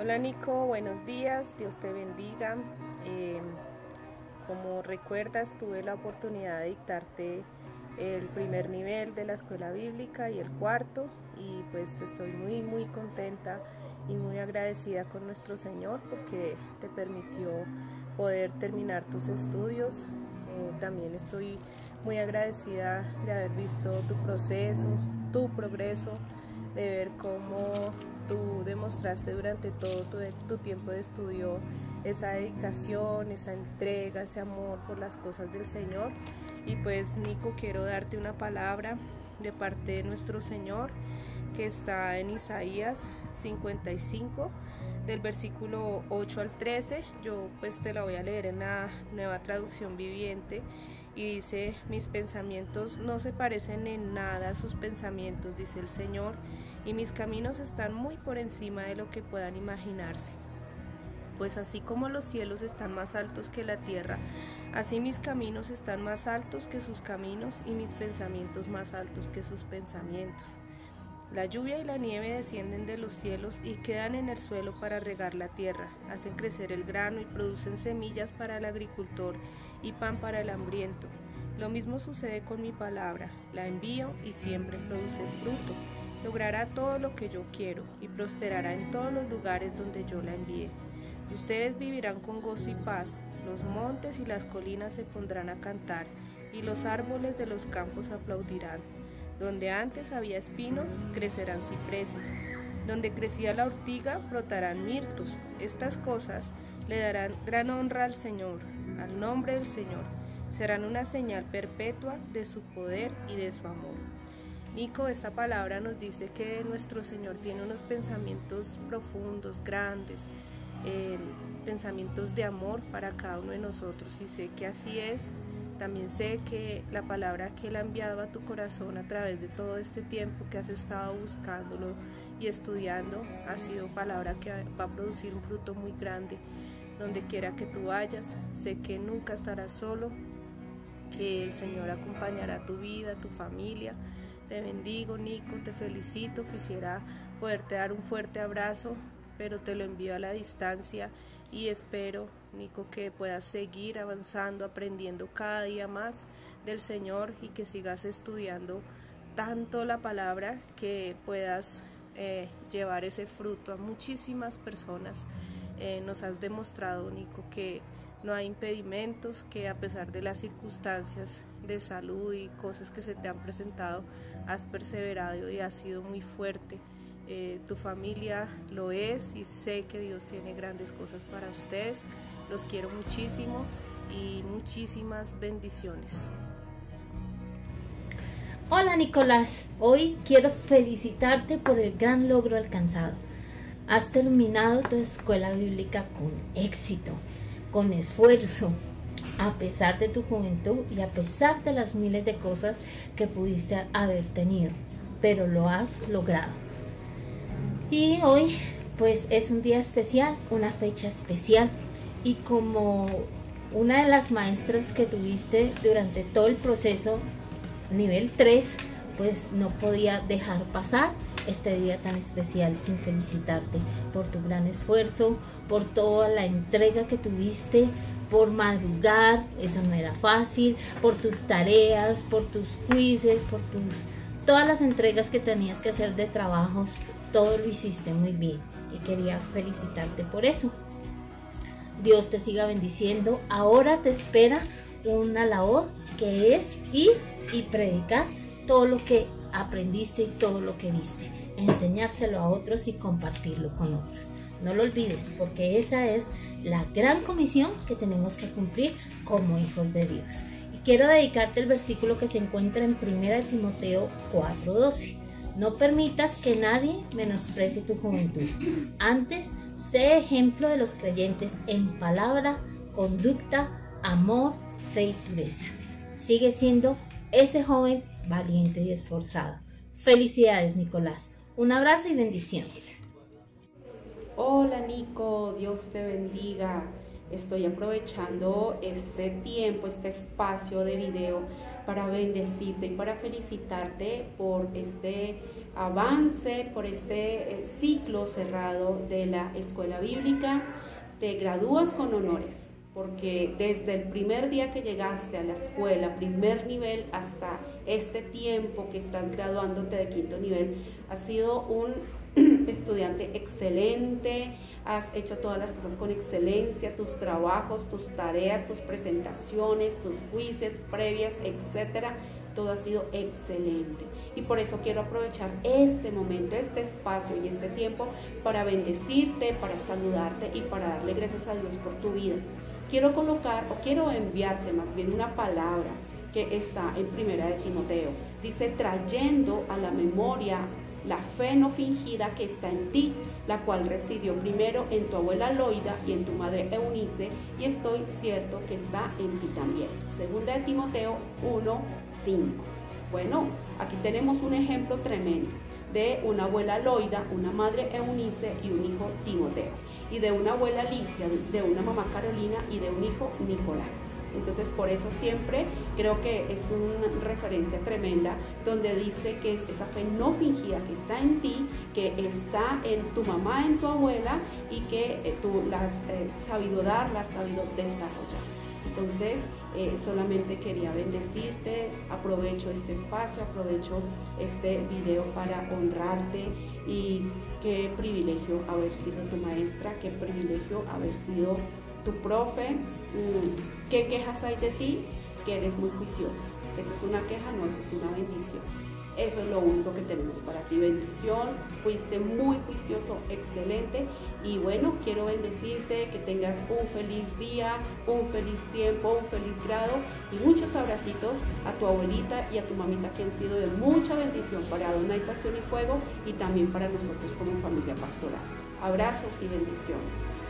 Hola Nico, buenos días, Dios te bendiga. Como recuerdas, tuve la oportunidad de dictarte el primer nivel de la escuela bíblica y el cuarto, y pues estoy muy contenta y muy agradecida con nuestro Señor porque te permitió poder terminar tus estudios. También estoy muy agradecida de haber visto tu proceso, tu progreso, de ver cómo tú demostraste durante todo tu tiempo de estudio esa dedicación, esa entrega, ese amor por las cosas del Señor. Y pues Nico, quiero darte una palabra de parte de nuestro Señor que está en Isaías 55 del versículo 8 al 13. Yo pues te la voy a leer en la Nueva Traducción Viviente y dice: mis pensamientos no se parecen en nada a sus pensamientos, dice el Señor, y mis caminos están muy por encima de lo que puedan imaginarse. Pues así como los cielos están más altos que la tierra, así mis caminos están más altos que sus caminos y mis pensamientos más altos que sus pensamientos. La lluvia y la nieve descienden de los cielos y quedan en el suelo para regar la tierra, hacen crecer el grano y producen semillas para el agricultor y pan para el hambriento. Lo mismo sucede con mi palabra, la envío y siempre produce fruto. Logrará todo lo que yo quiero y prosperará en todos los lugares donde yo la envíe. Ustedes vivirán con gozo y paz, los montes y las colinas se pondrán a cantar y los árboles de los campos aplaudirán. Donde antes había espinos, crecerán cipreses. Donde crecía la ortiga, brotarán mirtos. Estas cosas le darán gran honra al Señor, al nombre del Señor. Serán una señal perpetua de su poder y de su amor. Nico, esta palabra nos dice que nuestro Señor tiene unos pensamientos profundos, grandes, pensamientos de amor para cada uno de nosotros, y sé que así es. También sé que la palabra que Él ha enviado a tu corazón a través de todo este tiempo que has estado buscándolo y estudiando ha sido palabra que va a producir un fruto muy grande donde quiera que tú vayas. Sé que nunca estarás solo, que el Señor acompañará tu vida, tu familia. Te bendigo, Nico, te felicito. Quisiera poderte dar un fuerte abrazo, pero te lo envío a la distancia, y espero, Nico, que puedas seguir avanzando, aprendiendo cada día más del Señor, y que sigas estudiando tanto la palabra que puedas llevar ese fruto a muchísimas personas. Nos has demostrado, Nico, que no hay impedimentos, que a pesar de las circunstancias de salud y cosas que se te han presentado, has perseverado y has sido muy fuerte. Tu familia lo es, y sé que Dios tiene grandes cosas para ustedes. Los quiero muchísimo y muchísimas bendiciones. Hola Nicolás, hoy quiero felicitarte por el gran logro alcanzado. Has terminado tu escuela bíblica con éxito, con esfuerzo, a pesar de tu juventud y a pesar de las miles de cosas que pudiste haber tenido, pero lo has logrado. Y hoy pues es un día especial, una fecha especial, y como una de las maestras que tuviste durante todo el proceso nivel 3, pues no podía dejar pasar este día tan especial sin felicitarte por tu gran esfuerzo, por toda la entrega que tuviste, por madrugar, eso no era fácil, por tus tareas, por tus quizzes, por todas las entregas que tenías que hacer de trabajos. Todo lo hiciste muy bien y quería felicitarte por eso. Dios te siga bendiciendo. Ahora te espera una labor que es ir y predicar todo lo que aprendiste y todo lo que viste, enseñárselo a otros y compartirlo con otros. No lo olvides, porque esa es la gran comisión que tenemos que cumplir como hijos de Dios. Y quiero dedicarte el versículo que se encuentra en 1 Timoteo 4:12. No permitas que nadie menosprecie tu juventud. Antes, sé ejemplo de los creyentes en palabra, conducta, amor, fe y pureza. Sigue siendo ese joven valiente y esforzado. Felicidades, Nicolás. Un abrazo y bendiciones. Hola Nico, Dios te bendiga. Estoy aprovechando este tiempo, este espacio de video para bendecirte y para felicitarte por este avance, por este ciclo cerrado de la escuela bíblica. Te gradúas con honores, porque desde el primer día que llegaste a la escuela, primer nivel, hasta este tiempo que estás graduándote de quinto nivel, has sido un estudiante excelente, has hecho todas las cosas con excelencia, tus trabajos, tus tareas, tus presentaciones, tus quizzes previas, etcétera, todo ha sido excelente. Y por eso quiero aprovechar este momento, este espacio y este tiempo para bendecirte, para saludarte y para darle gracias a Dios por tu vida. Quiero quiero enviarte más bien una palabra que está en Primera de Timoteo. Dice: trayendo a la memoria la fe no fingida que está en ti, la cual residió primero en tu abuela Loida y en tu madre Eunice, y estoy cierto que está en ti también. Segunda de Timoteo 1:5. Bueno, aquí tenemos un ejemplo tremendo de una abuela Loida, una madre Eunice y un hijo Timoteo, y de una abuela Alicia, de una mamá Carolina y de un hijo Nicolás. Entonces, por eso siempre creo que es una referencia tremenda donde dice que es esa fe no fingida que está en ti, que está en tu mamá, en tu abuela, y que tú la has sabido dar, la has sabido desarrollar. Entonces, solamente quería bendecirte, aprovecho este espacio, aprovecho este video para honrarte, y qué privilegio haber sido tu maestra, qué privilegio haber sido tu profe. ¿Qué quejas hay de ti? Que eres muy juicioso. ¿Eso es una queja? No, eso es una bendición. Eso es lo único que tenemos para ti, bendición. Fuiste muy juicioso, excelente. Y bueno, quiero bendecirte, que tengas un feliz día, un feliz tiempo, un feliz grado, y muchos abracitos a tu abuelita y a tu mamita, que han sido de mucha bendición para Adonai Pasión y Fuego, y también para nosotros como familia pastoral. Abrazos y bendiciones.